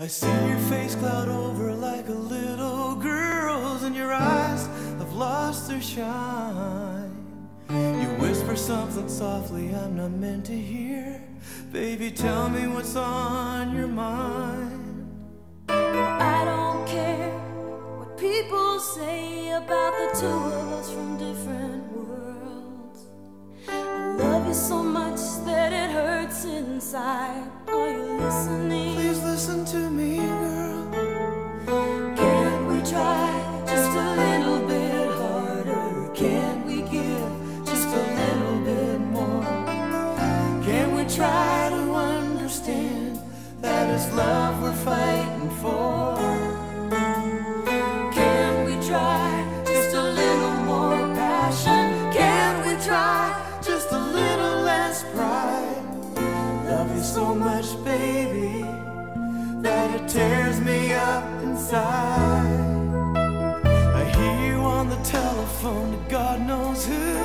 I see your face cloud over like a little girl's, and your eyes have lost their shine. You whisper something softly I'm not meant to hear. Baby, tell me what's on your mind. I don't care what people say about the two of us from different worlds. I love you so much that it hurts inside. Are you listening? Please listen to me, girl. Can't we try just a little bit harder? Can't we give just a little bit more? Can we try to understand that it's love we're fighting for? Can we try just a little more passion? Can we try just a little less pride? Love you so much, baby, that it tears me up inside. I hear you on the telephone to God knows who.